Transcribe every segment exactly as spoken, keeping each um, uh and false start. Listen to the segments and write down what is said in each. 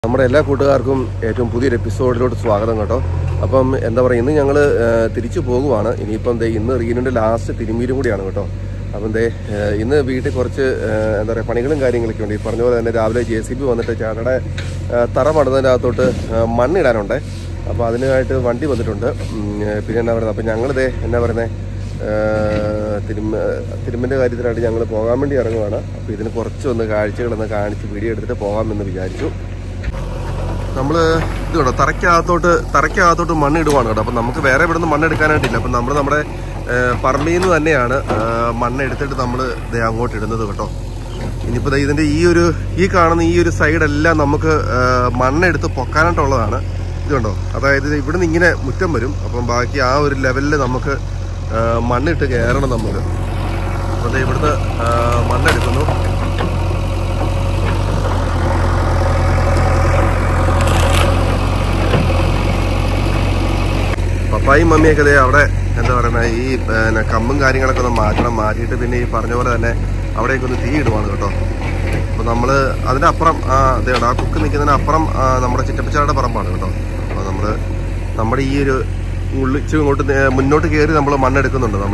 നമ്മുടെ എല്ലാ കൂട്ടുകാർക്കും ഏറ്റവും പുതിയൊരു എപ്പിസോഡിലോട്ട് സ്വാഗതം കേട്ടോ. അപ്പം എന്താ പറയുക, ഇന്ന് ഞങ്ങൾ തിരിച്ചു പോകുവാണ്. ഇനിയിപ്പം ദേ ഇന്ന് റീനുൻ്റെ ലാസ്റ്റ് തിരുമീരും കൂടിയാണ് കേട്ടോ. അപ്പം ദേ ഇന്ന് വീട്ടിൽ കുറച്ച് എന്താ പറയുക പണികളും കാര്യങ്ങളൊക്കെ ഉണ്ട്. ഈ പറഞ്ഞ പോലെ തന്നെ രാവിലെ ജെ സി ബി വന്നിട്ട് ചേട്ടയുടെ തറ പടുന്നതിൻ്റെ അകത്തോട്ട് മണ്ണിടാനുണ്ട്. അപ്പോൾ അതിനായിട്ട് വണ്ടി വന്നിട്ടുണ്ട്. പിന്നെ എന്നാ പറയുന്നത്, അപ്പം ഞങ്ങളിതേ എന്നാ പറയുന്നത് തിരുമ തിരുമ്മിൻ്റെ കാര്യത്തിനായിട്ട് ഞങ്ങൾ പോകാൻ വേണ്ടി ഇറങ്ങുവാണ്. അപ്പോൾ ഇതിന് കുറച്ചൊന്ന് കാഴ്ചകളൊന്ന് കാണിച്ച് വീഡിയോ എടുത്തിട്ട് പോകാമെന്ന് വിചാരിച്ചു. നമ്മൾ ഇത് കേട്ടോ തറയ്ക്കകത്തോട്ട് തറയ്ക്കകത്തോട്ട് മണ്ണിടുവാണ് കേട്ടോ. അപ്പം നമുക്ക് വേറെ ഇവിടെ നിന്ന് മണ്ണെടുക്കാനായിട്ടില്ല. അപ്പം നമ്മൾ നമ്മുടെ പറമ്പിൽ നിന്ന് തന്നെയാണ് മണ്ണെടുത്തിട്ട് നമ്മൾ ഇത് അങ്ങോട്ട് ഇടുന്നത് കേട്ടോ. ഇനിയിപ്പോൾ ഇതിൻ്റെ ഈ ഒരു ഈ കാണുന്ന ഈ ഒരു സൈഡെല്ലാം നമുക്ക് മണ്ണെടുത്ത് പൊക്കാനായിട്ടുള്ളതാണ്. ഇത് കണ്ടോ, അതായത് ഇവിടുന്ന് ഇങ്ങനെ മുറ്റം വരും. അപ്പം ബാക്കി ആ ഒരു ലെവലിൽ നമുക്ക് മണ്ണിട്ട് കയറണം നമുക്ക്. അപ്പോൾ ഇവിടുന്ന് മണ്ണെടുക്കുന്നു. പപ്പായും മമ്മിയൊക്കെ ദേ അവിടെ എന്താ പറയുന്നത് ഈ പിന്നെ കമ്പും കാര്യങ്ങളൊക്കെ ഒന്ന് മാറ്റണം. മാറ്റിയിട്ട് പിന്നെ ഈ പറഞ്ഞ പോലെ തന്നെ അവിടേക്ക് ഒന്ന് തീ ഇടുവാണ് കേട്ടോ. അപ്പോൾ നമ്മൾ അതിൻ്റെ അപ്പുറം ആ അതേ ആ കുക്ക് നിൽക്കുന്നതിന് അപ്പുറം നമ്മുടെ ചിറ്റപ്പച്ചാരുടെ പറമ്പാണ് കേട്ടോ. അപ്പോൾ നമ്മൾ നമ്മുടെ ഈ ഒരു ഉള്ളിച്ച് ഇങ്ങോട്ട് മുന്നോട്ട് കയറി നമ്മൾ മണ്ണെടുക്കുന്നുണ്ട് നമ്മൾ.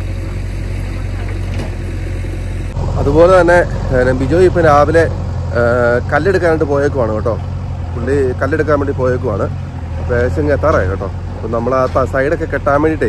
അതുപോലെ തന്നെ ബിജോയ് ഇപ്പം രാവിലെ കല്ലെടുക്കാനായിട്ട് പോയേക്കുവാണ് കേട്ടോ. പുള്ളി കല്ലെടുക്കാൻ വേണ്ടി പോയേക്കുവാണ്. അപ്പോൾ ഏകദേശം എത്താറായി കേട്ടോ. അപ്പം നമ്മൾ ആ സൈഡൊക്കെ കെട്ടാൻ വേണ്ടിയിട്ടേ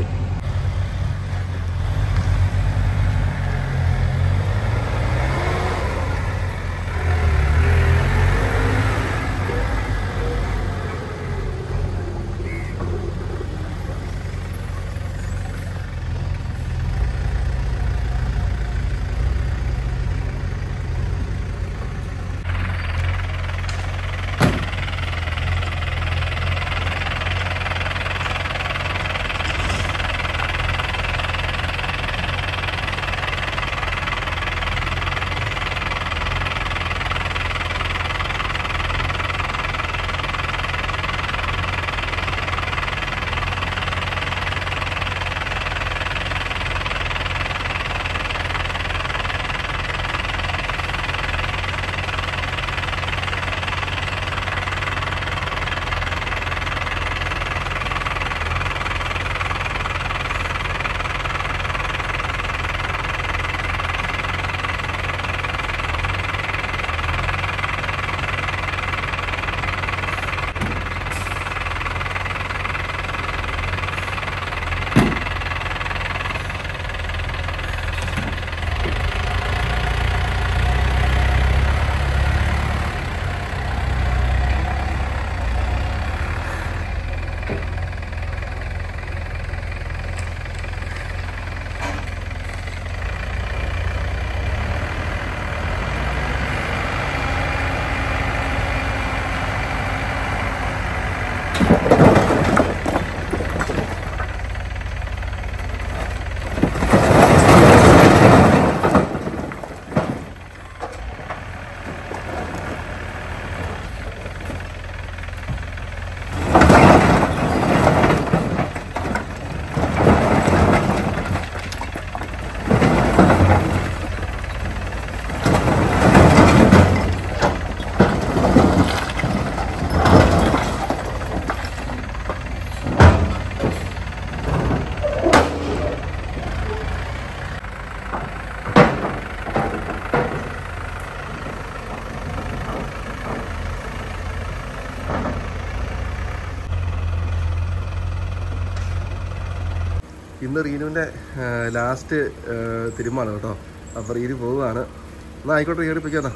ഇന്ന് റീനുവിൻ്റെ ലാസ്റ്റ് തിരുമാണ് കേട്ടോ. അപ്പോൾ റീനു പോവുകയാണ്. എന്നാൽ ആയിക്കോട്ടെ, കയറിപ്പിക്കാന്നാ.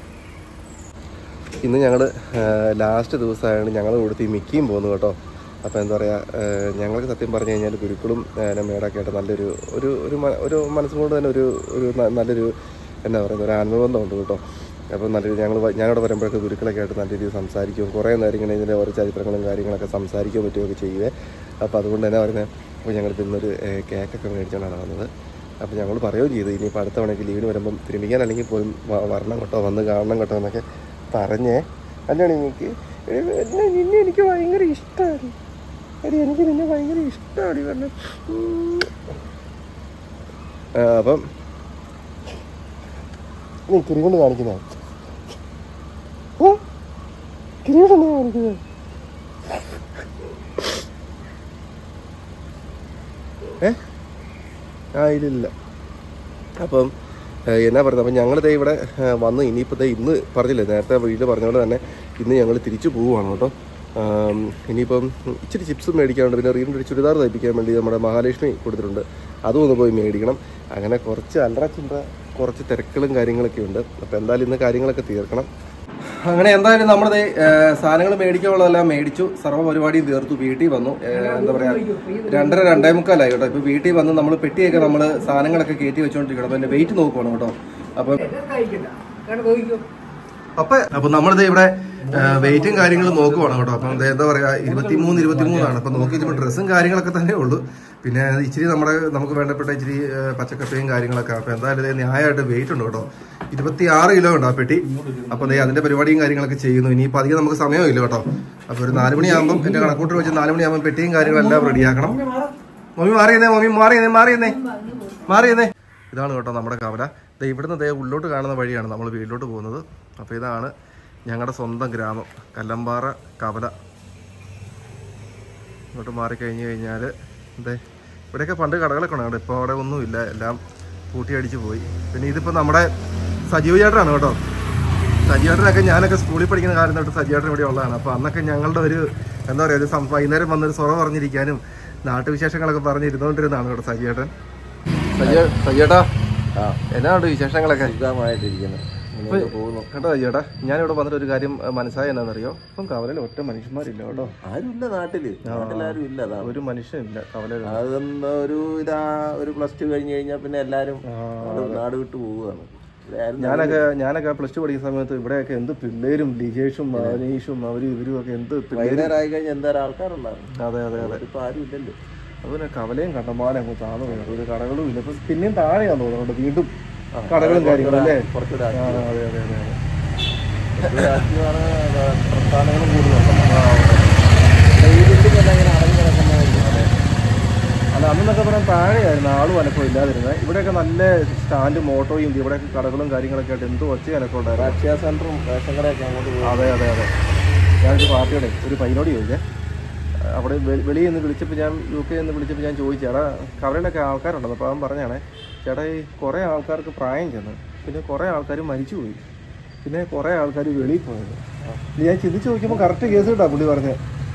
ഇന്ന് ഞങ്ങൾ ലാസ്റ്റ് ദിവസമായാണ് ഞങ്ങൾ കൊടുത്ത് ഈ മിക്കിയും പോകുന്നു കേട്ടോ. അപ്പോൾ എന്താ പറയുക, ഞങ്ങൾക്ക് സത്യം പറഞ്ഞു കഴിഞ്ഞാൽ ഗുരുക്കളും മേടൊക്കെ ആയിട്ട് നല്ലൊരു ഒരു ഒരു ഒരു മനസ്സുകൊണ്ട് തന്നെ ഒരു ഒരു നല്ലൊരു എന്താ പറയുന്നത് ഒരു അനുബന്ധമുണ്ട് കേട്ടോ. അപ്പോൾ നല്ലൊരു ഞങ്ങൾ ഞാനിവിടെ വരുമ്പോഴൊക്കെ ഗുരുക്കളൊക്കെ ആയിട്ട് നല്ല രീതിയിൽ സംസാരിക്കും. കുറേ നേരം ഇങ്ങനെ ഇതിൻ്റെ ഓരോ ചരിത്രങ്ങളും കാര്യങ്ങളൊക്കെ സംസാരിക്കുകയോ പറ്റുകയൊക്കെ ചെയ്യുവേ. അപ്പോൾ അതുകൊണ്ട് തന്നെ പറയുന്നത്, അപ്പോൾ ഞങ്ങളിപ്പോൾ ഇന്നൊരു കേക്കൊക്കെ മേടിച്ചുകൊണ്ടാണ് വന്നത്. അപ്പോൾ ഞങ്ങൾ പറയുകയും ചെയ്തു ഇനിയിപ്പോൾ അടുത്ത തവണയ്ക്ക് ലീവിന് വരുമ്പം തിരുമിക്കാൻ അല്ലെങ്കിൽ പോലും വരണം കേട്ടോ, വന്ന് കാണണം കേട്ടോ എന്നൊക്കെ പറഞ്ഞേ. അല്ലാണ് എനിക്ക് നിന്നെ എനിക്ക് ഭയങ്കര ഇഷ്ടമാണ്. എടി എനിക്ക് നിന്നെ ഭയങ്കര ഇഷ്ടമാണ് കാരണം. അപ്പം നീ കിരികൊണ്ട് കാണിക്കുന്ന കിരീടം കാണിക്കുന്നത്. ഏ ആ ഇല്ലില്ല. അപ്പം എന്നാ പറയുന്നത്, അപ്പം ഞങ്ങളിതേ ഇവിടെ വന്ന് ഇനിയിപ്പോൾ ദേ ഇന്ന് പറഞ്ഞില്ലേ, നേരത്തെ വീട്ടിൽ പറഞ്ഞ പോലെ തന്നെ ഇന്ന് ഞങ്ങൾ തിരിച്ചു പോവുകയാണ് കേട്ടോ. ഇനിയിപ്പം ഇച്ചിരി ചിപ്സ് മേടിക്കാനുണ്ട്. പിന്നെ റീനിൻ്റെ ചുരിദാർ തയ്പ്പിക്കാൻ വേണ്ടി നമ്മുടെ മഹാലക്ഷ്മി കൊടുത്തിട്ടുണ്ട്, അതും ഒന്ന് പോയി മേടിക്കണം. അങ്ങനെ കുറച്ച് അല്ലറ ചിന്ത കുറച്ച് തിരക്കുകളും കാര്യങ്ങളൊക്കെ ഉണ്ട്. അപ്പോൾ എന്തായാലും ഇന്ന് കാര്യങ്ങളൊക്കെ തീർക്കണം. അങ്ങനെ എന്തായാലും നമ്മളത് സാധനങ്ങൾ മേടിക്കാനുള്ളതെല്ലാം മേടിച്ചു, സർവ്വ പരിപാടിയും തീർത്തു, വീട്ടിൽ വന്നു. എന്താ പറയുക, രണ്ടര രണ്ടേ മുക്കാലായി കേട്ടോ. ഇപ്പോൾ വീട്ടിൽ വന്ന് നമ്മൾ പെട്ടിയൊക്കെ നമ്മൾ സാധനങ്ങളൊക്കെ കയറ്റി വെച്ചുകൊണ്ടിരിക്കണം. അപ്പോൾ എൻ്റെ വെയിറ്റ് നോക്കുവാണ് കേട്ടോ. അപ്പം അപ്പൊ അപ്പൊ നമ്മളിത് ഇവിടെ വെയിറ്റും കാര്യങ്ങളും നോക്കുവാണ് കേട്ടോ. അപ്പം എന്താ പറയാ, ഇരുപത്തിമൂന്ന് ഇരുപത്തിമൂന്നാണ്. അപ്പൊ നോക്കിയപ്പോൾ ഡ്രസ്സും കാര്യങ്ങളൊക്കെ തന്നെ ഉള്ളൂ. പിന്നെ ഇച്ചിരി നമ്മുടെ നമുക്ക് വേണ്ടപ്പെട്ട ഇച്ചിരി പച്ചക്കറിയും കാര്യങ്ങളൊക്കെ. അപ്പൊ എന്തായാലും ന്യായമായിട്ട് വെയിറ്റ് ഉണ്ട് കേട്ടോ. ഇരുപത്തി ആറ് കിലോ ഉണ്ട് ആ പെട്ടി. അപ്പൊ അതിന്റെ പരിപാടിയും കാര്യങ്ങളൊക്കെ ചെയ്യുന്നു. ഇനിയിപ്പോൾ അധികം നമുക്ക് സമയമില്ല കേട്ടോ. അപ്പൊ ഒരു നാല് മണിയാകുമ്പോൾ എന്റെ കണക്കൂട്ട് വെച്ച് നാല് മണിയാകുമ്പോൾ പെട്ടിയും കാര്യങ്ങളെല്ലാം റെഡിയാക്കണം. മമ്മി മാറിയെന്നേ, മമ്മി മാറിയെന്നേ മാറിയെന്നേ മാറിയെന്നേ ഇതാണ് കേട്ടോ നമ്മുടെ കവല. ഇവിടുന്ന് ദേ ഉള്ളോട്ട് കാണുന്ന വഴിയാണ് നമ്മൾ വീട്ടിലോട്ട് പോകുന്നത്. അപ്പോൾ ഇതാണ് ഞങ്ങളുടെ സ്വന്തം ഗ്രാമം, കല്ലമ്പാറ കവല. ഇങ്ങോട്ട് മാറിക്കഴിഞ്ഞ് കഴിഞ്ഞാൽ എന്തേ ഇവിടെയൊക്കെ പണ്ട് കടകളൊക്കെ ഉണ്ട്. ഇപ്പോൾ അവിടെ ഒന്നുമില്ല, എല്ലാം പൂട്ടിയടിച്ച് പോയി. പിന്നെ ഇതിപ്പോൾ നമ്മുടെ സജീവ് ചേട്ടനാണ് കേട്ടോ. സജീവ് ചേട്ടനൊക്കെ ഞാനൊക്കെ സ്കൂളിൽ പഠിക്കുന്ന കാലം തൊട്ട് സജീവ് ചേട്ടൻ ഇവിടെ ഉള്ളതാണ്. അപ്പോൾ അന്നൊക്കെ ഞങ്ങളുടെ ഒരു എന്താ പറയുക, ഒരു വൈകുന്നേരം വന്നൊരു സ്വറ പറഞ്ഞിരിക്കാനും നാട്ടുവിശേഷങ്ങളൊക്കെ പറഞ്ഞിരുന്നുകൊണ്ടിരുന്നതാണ് കേട്ടോ സജീവ് ചേട്ടൻ. സജീവ് സജീവേട്ടാ എന്നാണ് വിശേഷങ്ങളൊക്കെ? സുഖമായിട്ടിരിക്കുന്നു കേട്ടോ ചേട്ടാ. ഞാനിവിടെ വന്നിട്ട് ഒരു കാര്യം മനസ്സിലായി എന്നാണെന്നറിയോ, ഇപ്പം കവലയിൽ ഒറ്റ മനുഷ്യന്മാരില്ല കേട്ടോ. ആരുമില്ല നാട്ടില്, നാട്ടിലാരും ഇല്ല, ഒരു മനുഷ്യനില്ല കവലയിൽ. അതൊന്ന് ഒരു ഇതാ ഒരു പ്ലസ് ടു കഴിഞ്ഞ് കഴിഞ്ഞാൽ പിന്നെ എല്ലാരും നാട് വിട്ടു പോവുകയാണ്. ഞാനൊക്കെ ഞാനൊക്കെ പ്ലസ് ടു പഠിക്കുന്ന സമയത്ത് ഇവിടെയൊക്കെ എന്ത് പിള്ളേരും ലിജേഷും മനീഷും അവരും ഇവരും ഒക്കെ എന്ത് വൈകുന്നേരമായി കഴിഞ്ഞാൽ എന്തായാലും ആൾക്കാരുണ്ടായിരുന്നു. അതെ അതെ അതെ. ഇപ്പൊ ആരും ഇല്ലല്ലോ. അതുപോലെ കവലയും കണ്ടമാനം അങ്ങ് താന്നു പോയി, ഒരു കടകളും ഇല്ല. ഇപ്പം പിന്നെയും താഴെയാന്ന് തോന്നുന്നുണ്ട് വീണ്ടും കടകളും കാര്യങ്ങളും അല്ലേ? കുറച്ചുകൂടെ അതെ അതെ അതെ അതെ പ്രസ്ഥാനങ്ങളും കൂടുതലുണ്ട്. അല്ല അന്നൊക്കെ പറയാൻ താഴെയായിരുന്നു, ആളും അനക്കം ഇല്ലാതിരുന്നത്. ഇവിടെയൊക്കെ നല്ല സ്റ്റാൻഡും ഓട്ടോയും ഇവിടെയൊക്കെ കടകളും കാര്യങ്ങളൊക്കെ ആയിട്ട് എന്തോ ഒച്ച അനക്കം ഉണ്ടായിരുന്നു. അക്ഷയ സെന്ററും റേഷൻ കടയൊക്കെ അങ്ങോട്ട് പോകും. അതെ അതെ അതെ. ഞാനൊരു പാർട്ടിയുടെ ഒരു പയ്യനോട് ചോദിച്ചേ, അവിടെ വെളിയിൽ നിന്ന് വിളിച്ചപ്പോൾ ഞാൻ യു കെ നിന്ന് വിളിച്ചപ്പോൾ ഞാൻ ചോദിച്ചു, ചേട്ടാ കവലയിലൊക്കെ ആൾക്കാരുണ്ടെന്ന്. അപ്പോൾ അവൻ പറഞ്ഞാണേ, ചേട്ടാ ഈ കുറേ ആൾക്കാർക്ക് പ്രായം ചെന്ന്, പിന്നെ കുറേ ആൾക്കാർ മരിച്ചുപോയി, പിന്നെ കുറേ ആൾക്കാർ വെളിയിൽ പോയത്. ഞാൻ ചിന്തിച്ച് നോക്കിയപ്പോൾ കറക്റ്റ് കേസ് കിട്ടാ പുള്ളി പറഞ്ഞത്.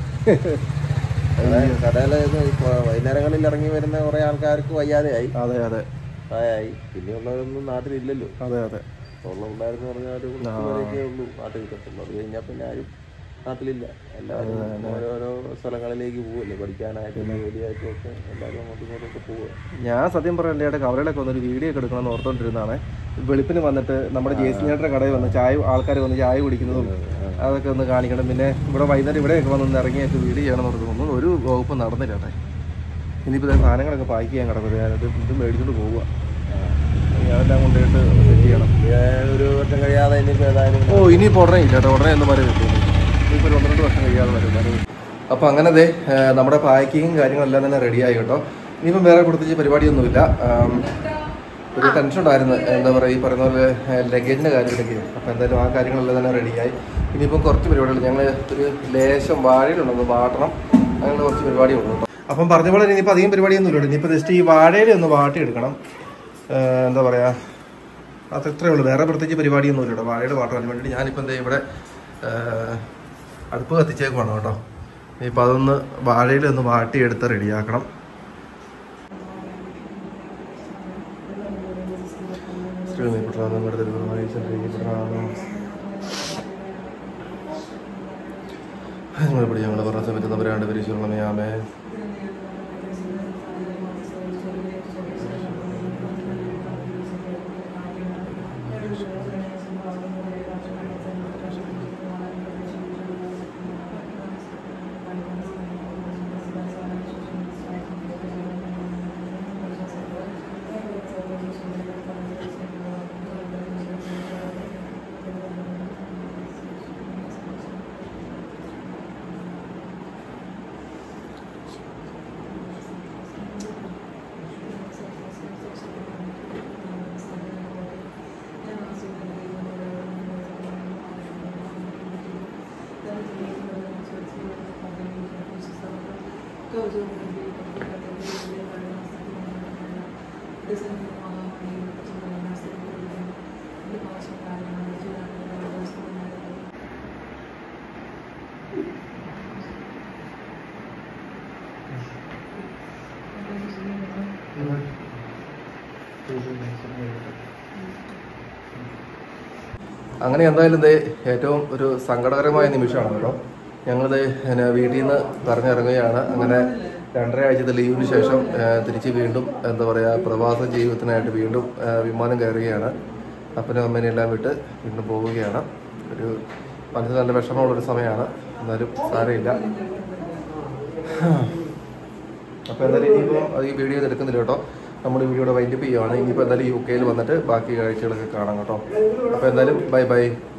കടയിൽ വൈകുന്നേരങ്ങളിൽ ഇറങ്ങി വരുന്ന കുറെ ആൾക്കാർക്ക് വയ്യാതെയായി. അതെ അതെ പ്രായമായി. പിന്നെയുള്ളവരൊന്നും നാട്ടിലില്ലല്ലോ. അതെ അതെ. ഉള്ള ഉണ്ടായിരുന്നു പറഞ്ഞാൽ ഒരു കുറച്ചുപേരൊക്കെ ഉള്ളൂ നാട്ടിൽ കിട്ടുള്ളൂ. അത് കഴിഞ്ഞാൽ പിന്നെ ആരും നാട്ടിലില്ല. എല്ലാവരും ഓരോരോ സ്ഥലങ്ങളിലേക്ക് പോവല്ലേ, പഠിക്കാനായിട്ടും ജോലിയായിട്ടും ഒക്കെ എല്ലാവരും അങ്ങോട്ടും ഇങ്ങോട്ടൊക്കെ പോവുക. ഞാൻ സത്യം പറയല്ലേ ചേട്ടാ, കവലയിലൊക്കെ വന്നൊരു വീഡിയോ ഒക്കെ എടുക്കണമെന്ന് ഓർത്തോണ്ടിരുന്നതാണ്. വെളുപ്പിന് വന്നിട്ട് നമ്മുടെ ജേസിനേട്ടൻ്റെ കടയിൽ വന്ന് ചായ ആൾക്കാർ വന്ന് ചായ കുടിക്കുന്നതും അതൊക്കെ ഒന്ന് കാണിക്കണം. പിന്നെ ഇവിടെ വൈകുന്നേരം ഇവിടെയൊക്കെ വന്ന് ഇറങ്ങിയൊക്കെ വീഡിയോ ചെയ്യണമെന്ന് ഓർക്കുന്നു. ഒരു വകുപ്പ് നടന്നില്ല ചേട്ടാ. ഇനിയിപ്പോൾ സാധനങ്ങളൊക്കെ പാക്ക് ചെയ്യാൻ കിടക്കുന്നത്, ഞാനത് ഇത് മേടിച്ചുകൊണ്ട് പോവുക. അതെല്ലാം കൊണ്ടുപോയിട്ട് സെറ്റ് ചെയ്യണം. ഒരു വർഷം കഴിയാതെ ഇനിയിപ്പോൾ ഏതായാലും ഓ ഇനിയിപ്പോൾ ഉടനെ ഇല്ല ചേട്ടാ, ഉടനെ ഒന്നും പറയാൻ പറ്റുള്ളൂ. ഇനിയിപ്പോൾ ഒരു ഒന്ന് രണ്ട് വർഷം കഴിയാതെ വരും. അപ്പോൾ അങ്ങനെ ദേ നമ്മുടെ പാക്കിങ്ങും കാര്യങ്ങളെല്ലാം തന്നെ റെഡിയായി കേട്ടോ. ഇനിയിപ്പം വേറെ പ്രത്യേകിച്ച് പരിപാടിയൊന്നുമില്ല. ഒരു ടെൻഷൻ ഉണ്ടായിരുന്നു, എന്താ പറയുക, ഈ പറയുന്ന പോലെ ലഗേജിൻ്റെ കാര്യത്തിലൊക്കെ. അപ്പോൾ എന്തായാലും ആ കാര്യങ്ങളെല്ലാം തന്നെ റെഡിയായി. ഇനിയിപ്പം കുറച്ച് പരിപാടികൾ ഞങ്ങൾ ഒരു ലേശം വാഴയിലുണ്ടെന്ന് വാട്ടണം, അങ്ങനെ കുറച്ച് പരിപാടിയുള്ളൂ കേട്ടോ. അപ്പം പറഞ്ഞ പോലെ ഇനിയിപ്പോൾ അധികം പരിപാടിയൊന്നുമില്ല. ഇനിയിപ്പോൾ ജസ്റ്റ് ഈ വാഴയിൽ ഒന്ന് വാട്ടിയെടുക്കണം. എന്താ പറയുക, അത് എത്രയേ ഉള്ളൂ, വേറെ പ്രത്യേകിച്ച് പരിപാടിയൊന്നുമില്ല കേട്ടോ. വാഴയുടെ വാട്ടാൻ വേണ്ടിയിട്ട് ഞാനിപ്പോൾ എന്താ ഇവിടെ അടുപ്പ് കത്തിച്ചേക്കുവാണ് കേട്ടോ. ഇനിയിപ്പോൾ അതൊന്ന് വാഴയിലൊന്ന് വാട്ടിയെടുത്ത് റെഡിയാക്കണം. ഞങ്ങളിവിടെ ഞങ്ങൾ പറഞ്ഞ സമയത്ത് നവരാണ്ട് പരിശീലനമേ അങ്ങനെ എന്തായാലും ഇത് ഏറ്റവും ഒരു സങ്കടകരമായ നിമിഷമാണ് കേട്ടോ. ഞങ്ങളിത് വീട്ടിൽ നിന്ന് പറഞ്ഞിറങ്ങുകയാണ്. അങ്ങനെ രണ്ടര ആഴ്ചത്തെ ലീവിന് ശേഷം തിരിച്ച് വീണ്ടും എന്താ പറയുക പ്രവാസ ജീവിതത്തിനായിട്ട് വീണ്ടും വിമാനം കയറുകയാണ്. അപ്പനും അമ്മേനെ എല്ലാം വിട്ട് വീണ്ടും പോവുകയാണ്. ഒരു മനസ്സിൽ നല്ല വിഷമമുള്ളൊരു സമയമാണ്. എന്നാലും സാരമില്ല. അപ്പോൾ എന്തായാലും ഇനിയിപ്പോൾ ഈ വീഡിയോ എടുക്കുന്നില്ല കേട്ടോ. നമ്മൾ ഈ വീഡിയോയുടെ വൈൻഡപ്പ് ചെയ്യുകയാണ്. ഇനിയിപ്പോൾ എന്തായാലും യു കെയിൽ വന്നിട്ട് ബാക്കി കാഴ്ചകളൊക്കെ കാണാം കേട്ടോ. അപ്പോൾ എന്തായാലും ബൈ ബൈ.